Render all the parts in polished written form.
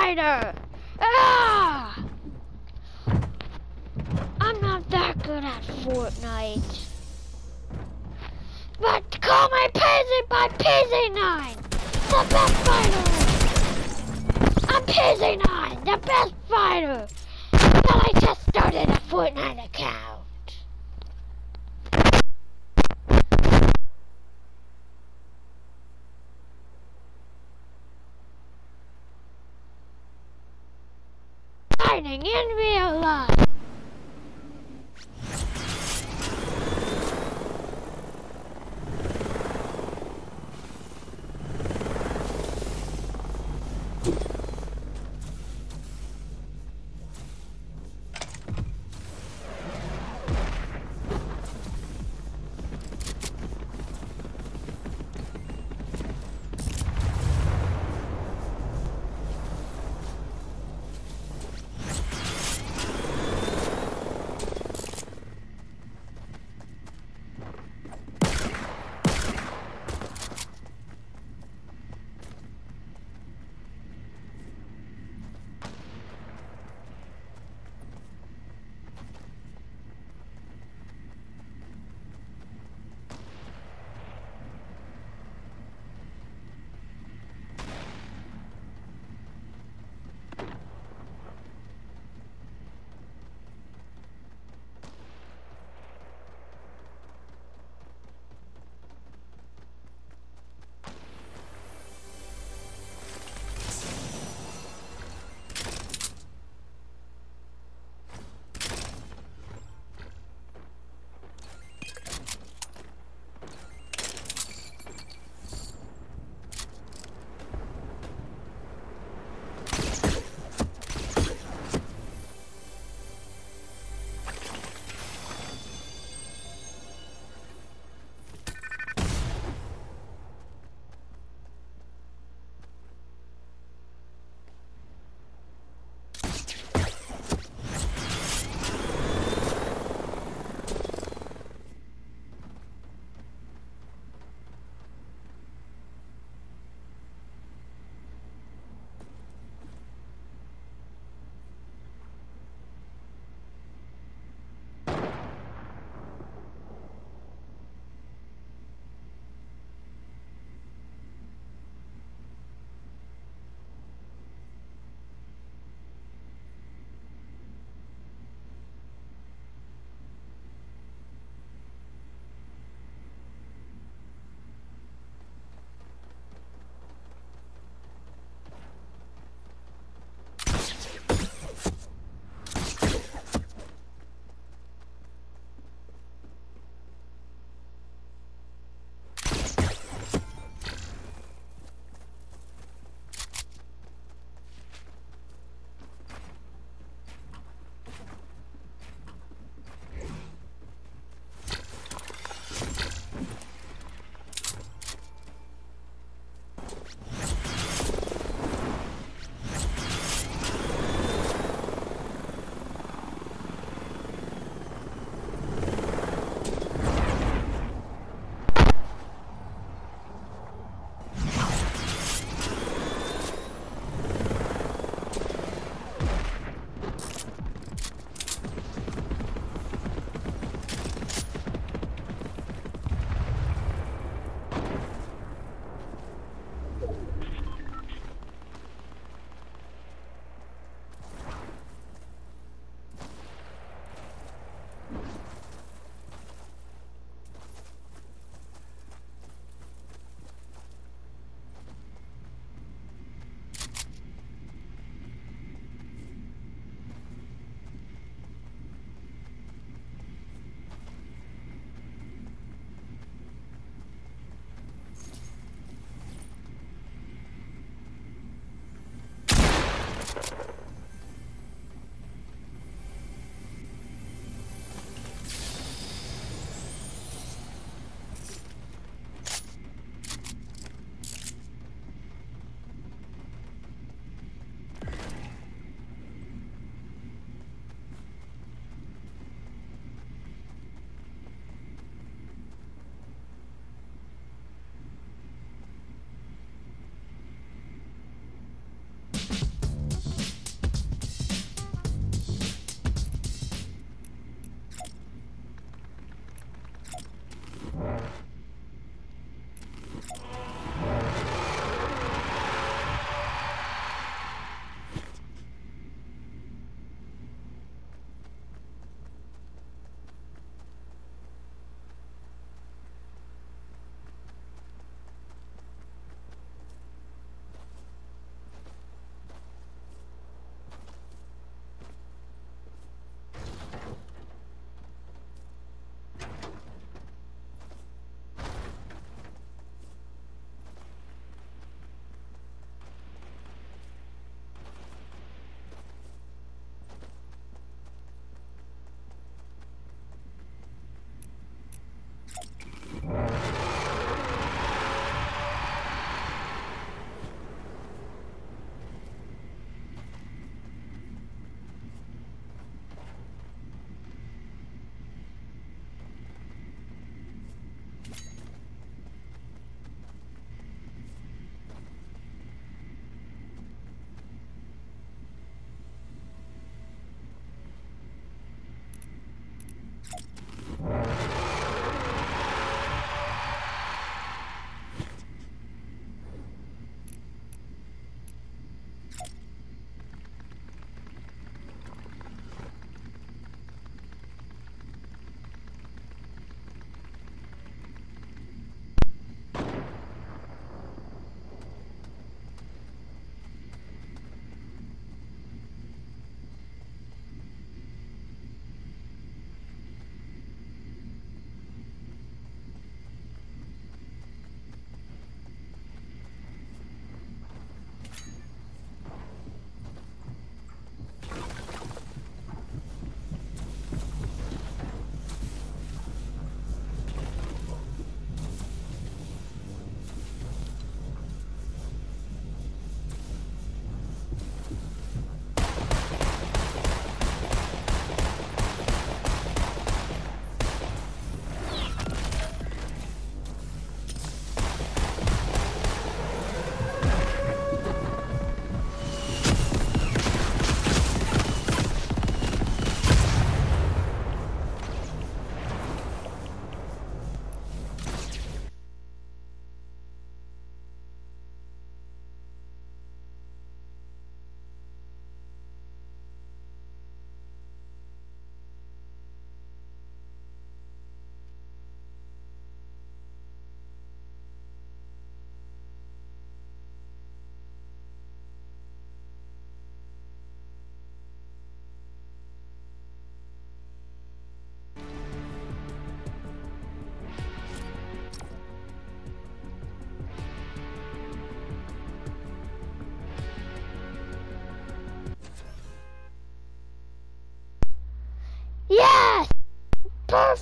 fighter! Ah! I'm not that good at Fortnite. But call me Pizzy by PZ9! The best fighter! I'm PZ9, the best fighter! But I just started a Fortnite account. Fighting in real life.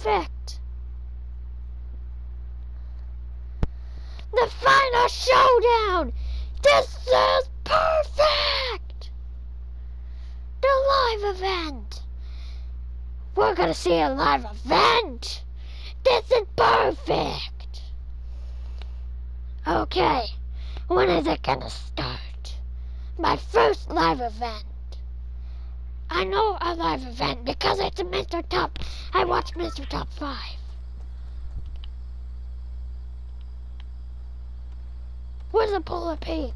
perfect. The final showdown. This is perfect. The live event. We're gonna see a live event. This is perfect. Okay, when is it gonna start? My first live event. I know a live event because it's a Mr. Top. I watch Mr. Top 5. Where's the Polar Peak?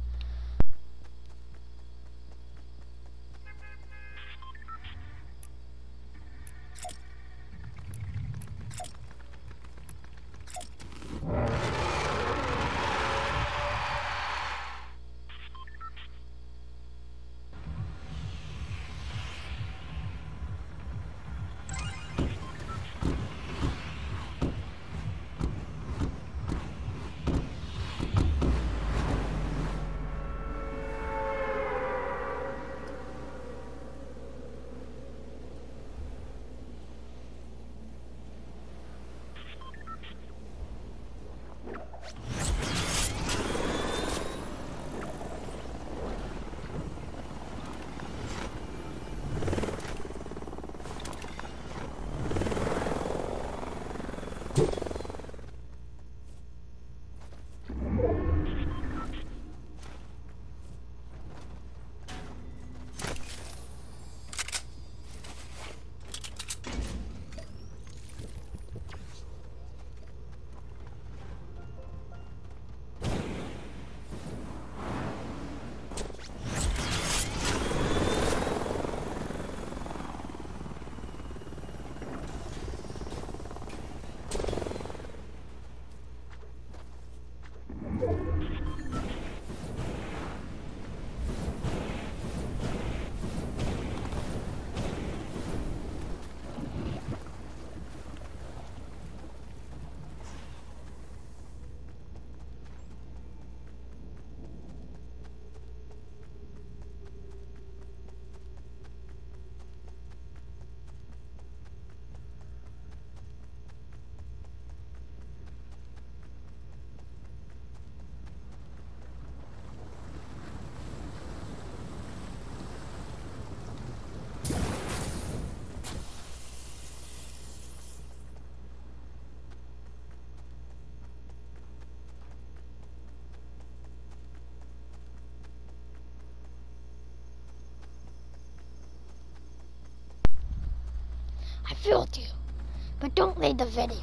I fooled you, but don't leave the video.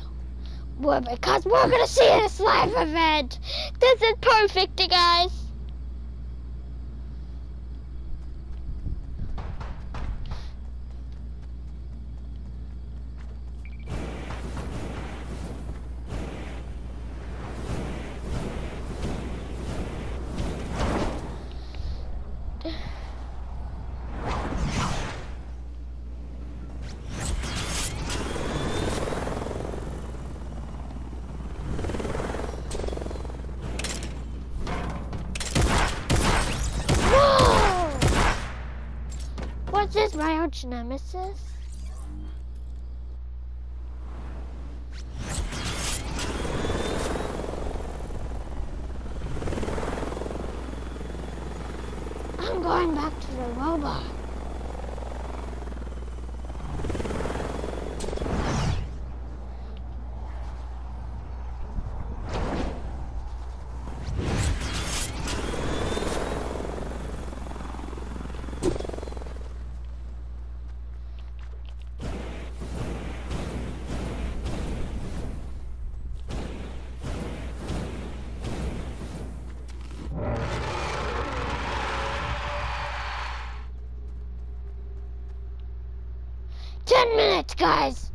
Because we're gonna see this live event. This is perfect, you guys. What's this, my arch nemesis? I'm going back to the robot. Guys,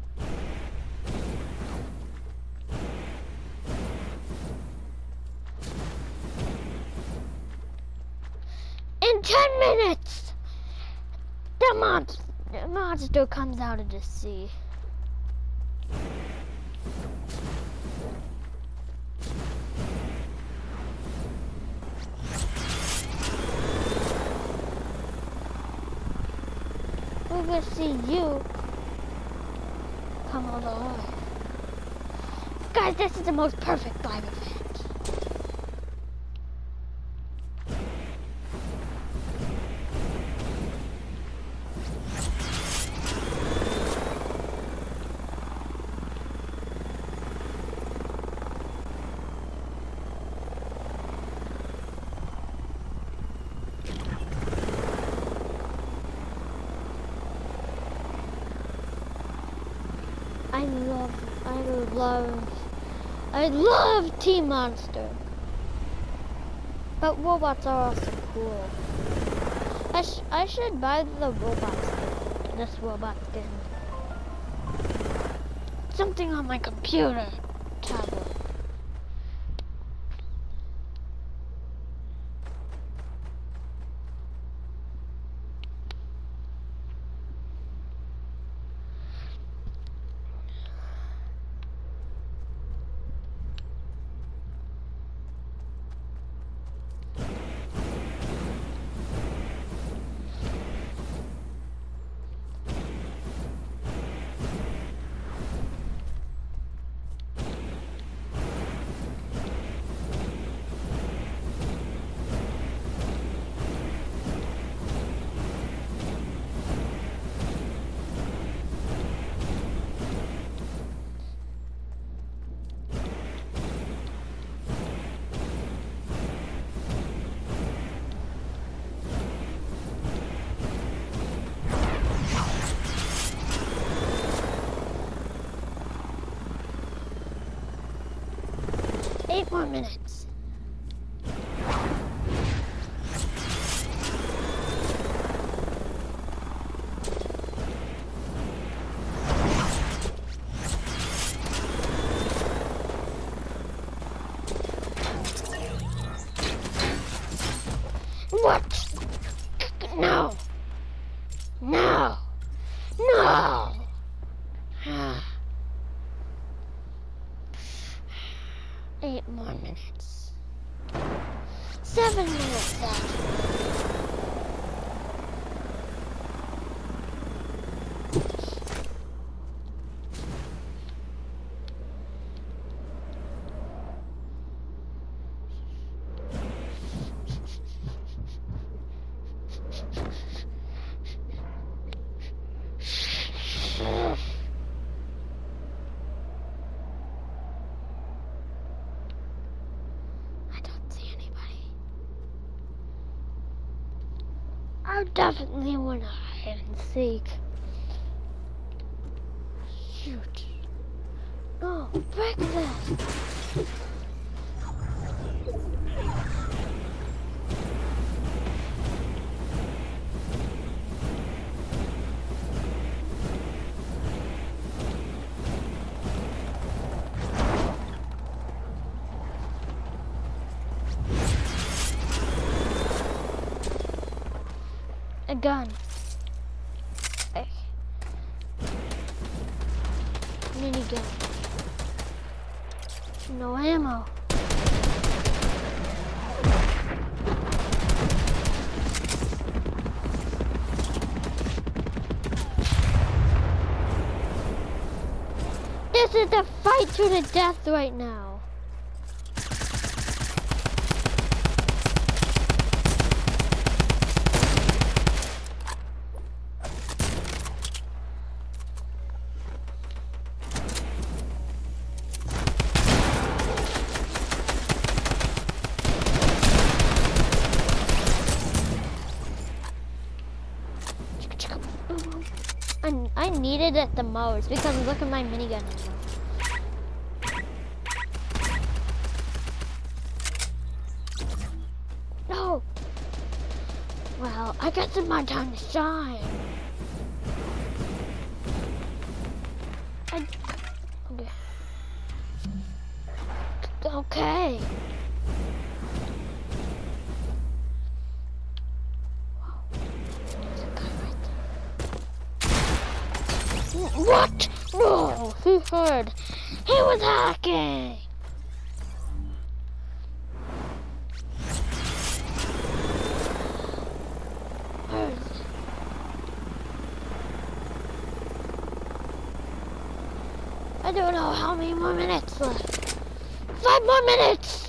in 10 minutes, the monster comes out of the sea. We're gonna see you come all the way. Guys, this is the most perfect live event. I love Team Monster. But robots are also cool. I should buy the robot skin. This robot skin. Something on my computer tablet. Eight more minutes. What? No. No. No. 8 more minutes. 7 minutes actually. I definitely want to hide and seek. Shoot. No, break this. A gun. Hey. Minigun. No ammo. This is a fight to the death right now. I needed it the most because look at my minigun now. No! Well, I got some more time to shine. Okay. What? No, he heard. He was hacking. more minutes left. 5 more minutes!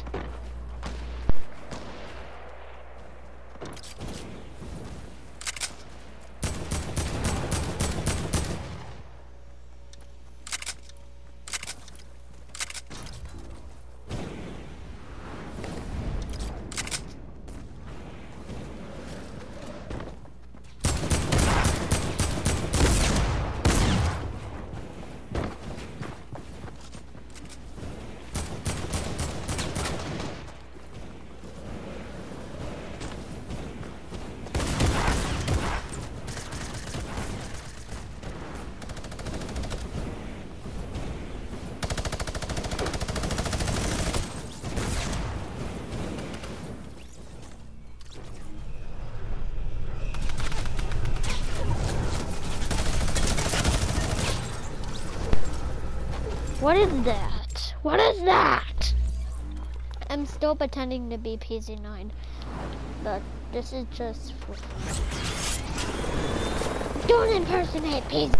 What is that? What is that? I'm still pretending to be PZ9, but this is just for fun. Don't impersonate PZ.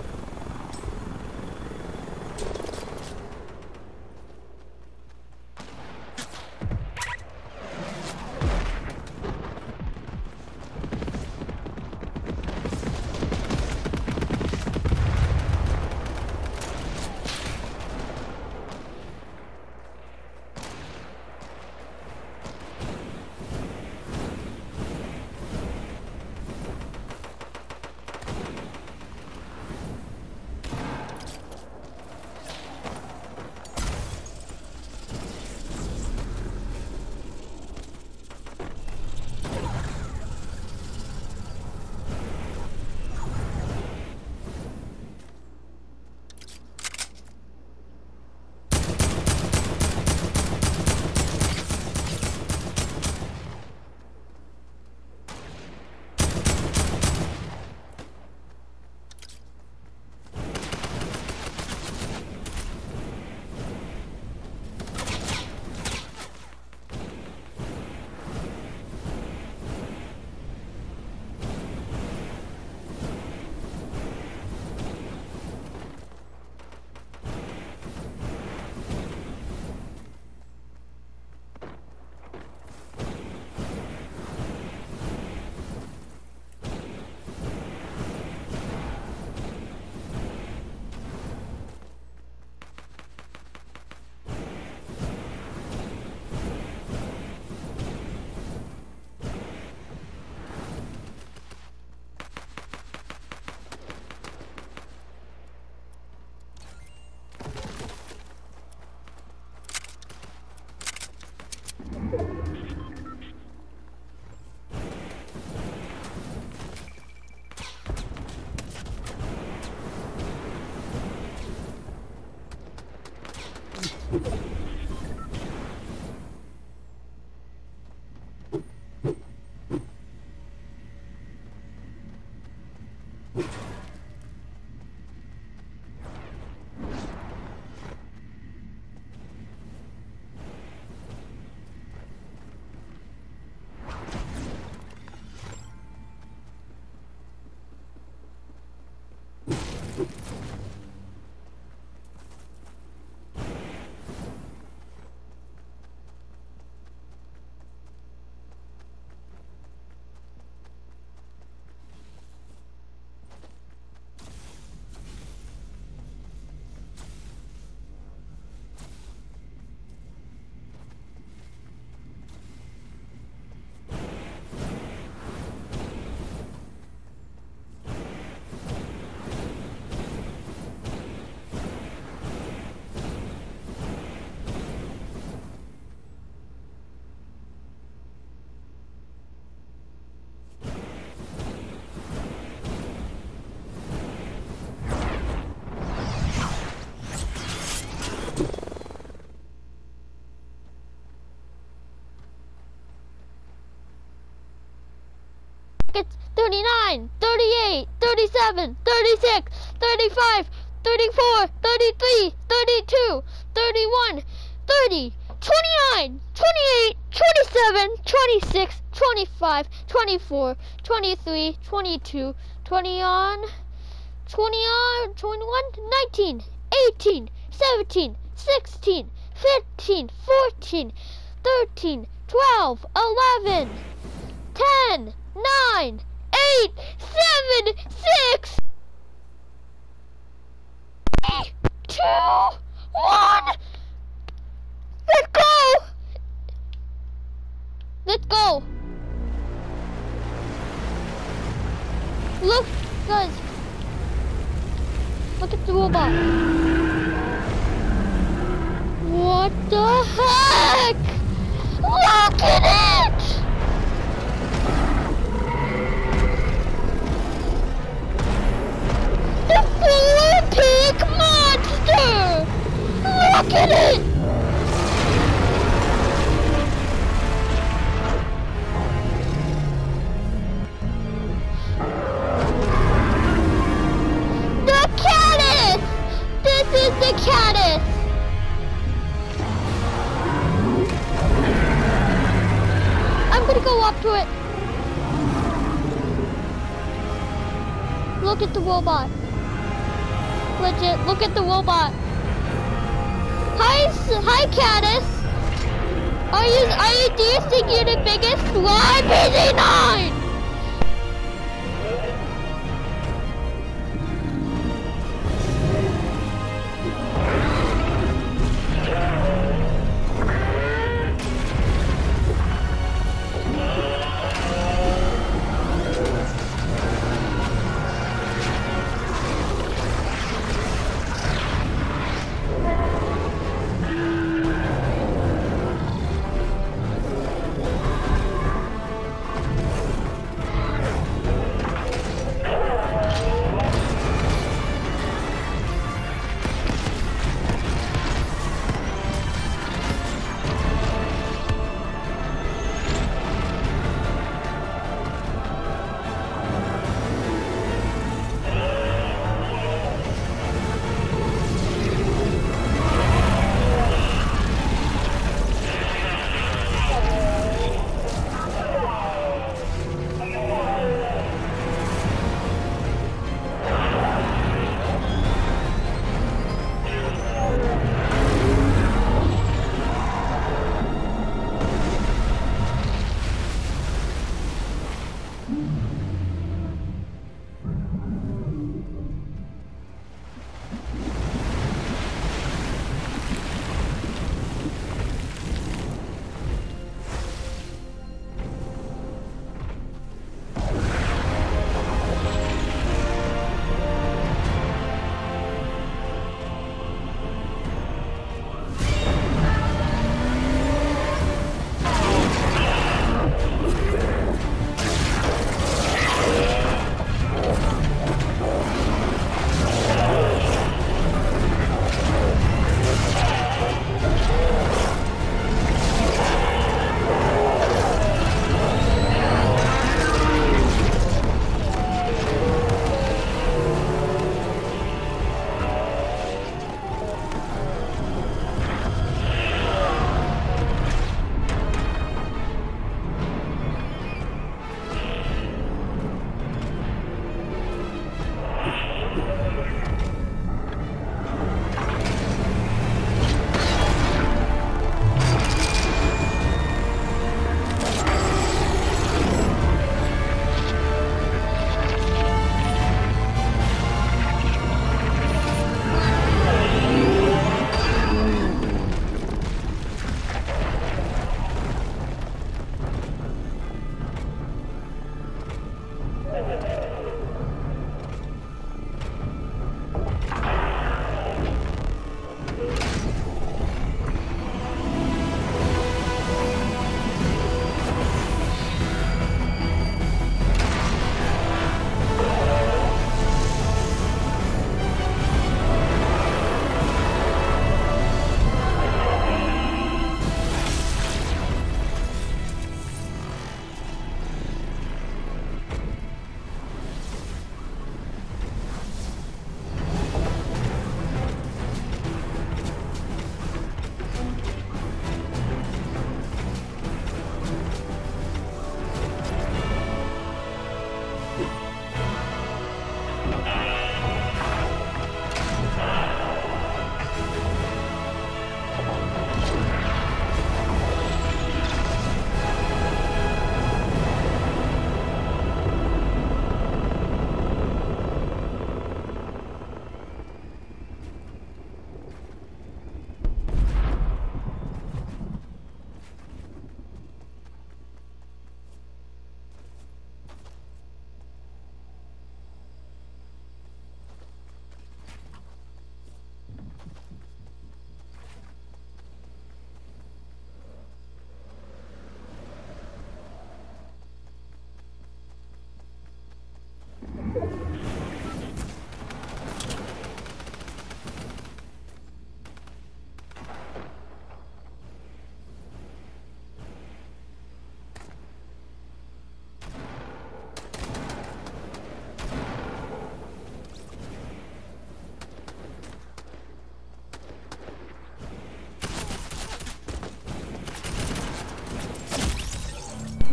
It's 39, 38, 37, 36, 35, 34, 33, 32, 31, 30, 29, 28, 27, 26, 25, 24, 23, 22, 20 on, 20 on, 21, 19, 18, 17, 16, 15, 14, 13, 12, 11, 10, 9, 8, 7, 6, 3, 2, 1. Let's go! Let's go! Look, guys. Look at the robot. What the heck? Look at it! The Polar Pig monster! Look at it! The Caddis! This is the Caddis! I'm gonna go up to it. Look at the robot. Legit, look at the robot. Hi, Caddis. Do you think you're the biggest? Why BZ9?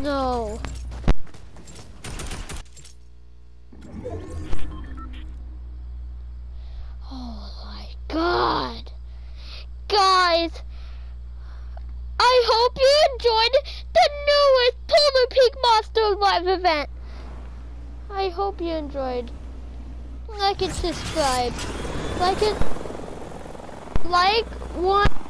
no. Oh my god. Guys, I hope you enjoyed the newest Polar Peak Monster live event. I hope you enjoyed. Like and subscribe. Like one.